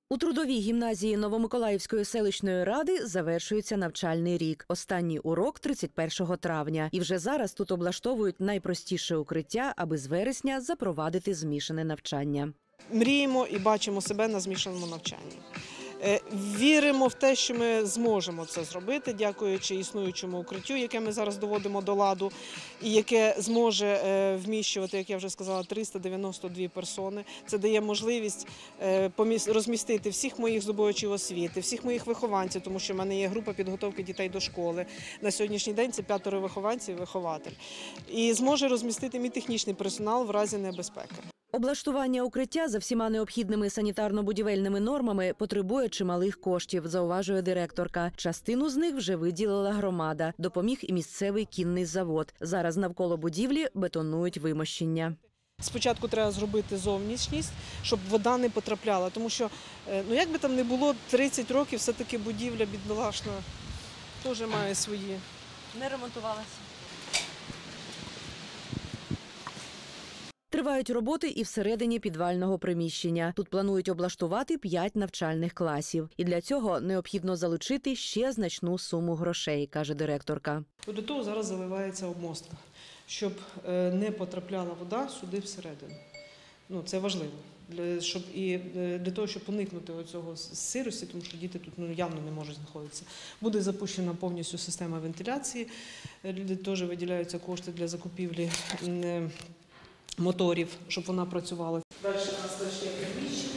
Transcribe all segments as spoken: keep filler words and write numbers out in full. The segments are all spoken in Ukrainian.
У трудовій гімназії Новомиколаївської селищної ради завершується навчальний рік. Останній урок – тридцять першого травня. І вже зараз тут облаштовують найпростіше укриття, аби з вересня запровадити змішане навчання. Мріємо і бачимо себе на змішаному навчанні. Віримо в те, що ми зможемо це зробити, дякуючи існуючому укриттю, яке ми зараз доводимо до ладу, і яке зможе вміщувати, як я вже сказала, триста дев'яносто дві персони. Це дає можливість розмістити всіх моїх здобувачів освіти, всіх моїх вихованців, тому що в мене є група підготовки дітей до школи. На сьогоднішній день це п'ятеро вихованців і вихователь. І зможе розмістити мій технічний персонал в разі небезпеки. Облаштування укриття за всіма необхідними санітарно-будівельними нормами потребує чималих коштів, зауважує директорка. Частину з них вже виділила громада. Допоміг і місцевий кінний завод. Зараз навколо будівлі бетонують вимощення. Спочатку треба зробити зовнішність, щоб вода не потрапляла, тому що, ну як би там не було, тридцять років все-таки будівля бідолашна теж має свої. Не ремонтувалася. Тривають роботи і всередині підвального приміщення. Тут планують облаштувати п'ять навчальних класів. І для цього необхідно залучити ще значну суму грошей, каже директорка. До того зараз заливається обмостка, щоб не потрапляла вода сюди всередину. Ну, це важливо. Для, щоб, і для того, щоб уникнути цього сирості, тому що діти тут ну, явно не можуть знаходитися. Буде запущена повністю система вентиляції. Теж виділяються кошти для закупівлі моторів, щоб вона працювала. Далі у нас теж є приміщення.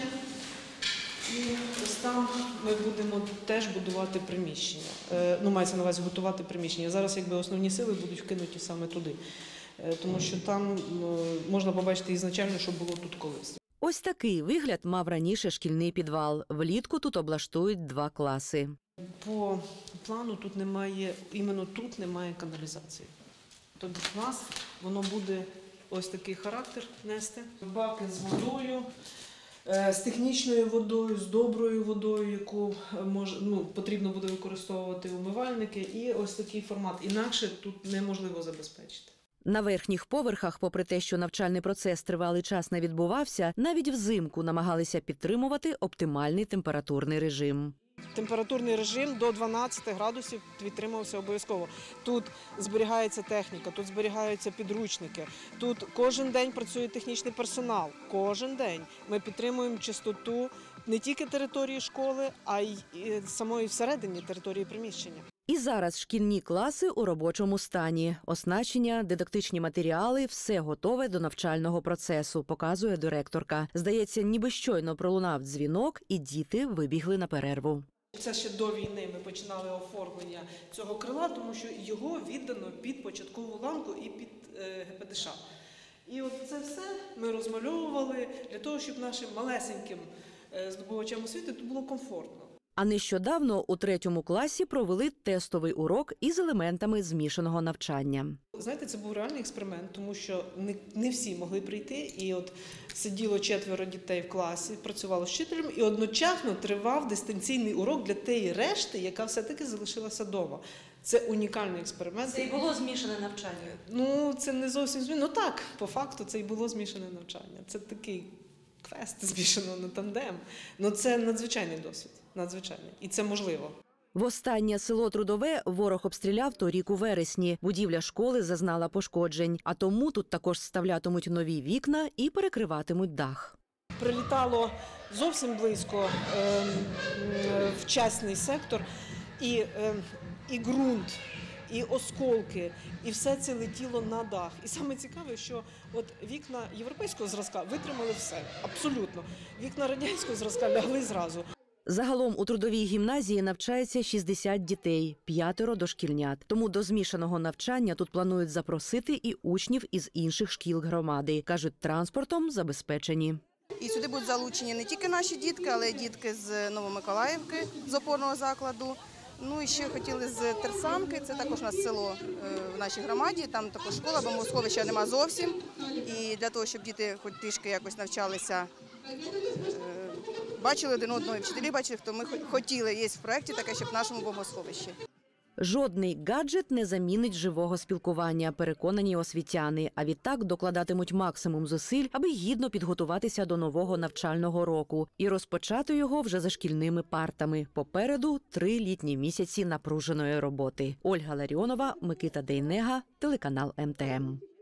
І ось там ми будемо теж будувати приміщення. Ну, мається на увазі готувати приміщення. Зараз якби основні сили будуть вкинуті саме туди. Тому що там можна побачити ізначально, що було тут колись. Ось такий вигляд мав раніше шкільний підвал. Влітку тут облаштують два класи. По плану тут немає, іменно тут немає каналізації. Тобто в нас воно буде ось такий характер нести. Баки з водою, з технічною водою, з доброю водою, яку мож, ну, потрібно буде використовувати умивальники. І ось такий формат. Інакше тут неможливо забезпечити. На верхніх поверхах, попри те, що навчальний процес тривалий час не відбувався, навіть взимку намагалися підтримувати оптимальний температурний режим. Температурний режим до дванадцяти градусів підтримувався обов'язково. Тут зберігається техніка, тут зберігаються підручники, тут кожен день працює технічний персонал. Кожен день ми підтримуємо чистоту не тільки території школи, а й самої всередині території приміщення. І зараз шкільні класи у робочому стані. Оснащення, дидактичні матеріали – все готове до навчального процесу, показує директорка. Здається, ніби щойно пролунав дзвінок, і діти вибігли на перерву. Це ще до війни ми починали оформлення цього крила, тому що його віддано під початкову ланку і під ге пе де ша. І от це все ми розмальовували для того, щоб нашим малесеньким здобувачам освіти тут було комфортно. А нещодавно у третьому класі провели тестовий урок із елементами змішаного навчання. Знаєте, це був реальний експеримент, тому що не, не всі могли прийти. І от сиділо четверо дітей в класі, працювало з вчителем, і одночасно тривав дистанційний урок для тієї решти, яка все-таки залишилася вдома. Це унікальний експеримент. Це і було змішане навчання? Ну, це не зовсім змішане. Ну так, по факту це і було змішане навчання. Це такий квест змішано на тандем. Ну це надзвичайний досвід, надзвичайний. І це можливо. Востаннє село Трудове ворог обстріляв торік у вересні. Будівля школи зазнала пошкоджень, а тому тут також вставлятимуть нові вікна і перекриватимуть дах. Прилітало зовсім близько е, в частний сектор і, е, і ґрунт, і осколки, і все це летіло на дах. І саме цікаве, що от вікна європейського зразка витримали все, абсолютно. Вікна радянського зразка лягли зразу. Загалом у трудовій гімназії навчається шістдесят дітей, п'ятеро дошкільнят. Тому до змішаного навчання тут планують запросити і учнів із інших шкіл громади. Кажуть, транспортом забезпечені. І сюди будуть залучені не тільки наші дітки, але й дітки з Новомиколаївки, з опорного закладу. Ну і ще хотіли з Терсанки, це також у нас село в нашій громаді, там також школа, бо сховища нема зовсім. І для того, щоб діти хоч трішки якось навчалися, бачили один одного, і вчителі бачили, хто ми хотіли, є в проєкті таке, щоб в нашому бомбосховищі. Жодний гаджет не замінить живого спілкування, переконані освітяни. А відтак докладатимуть максимум зусиль, аби гідно підготуватися до нового навчального року і розпочати його вже за шкільними партами. Попереду три літні місяці напруженої роботи. Ольга Ларіонова, Микита Дейнега, телеканал ем те ем.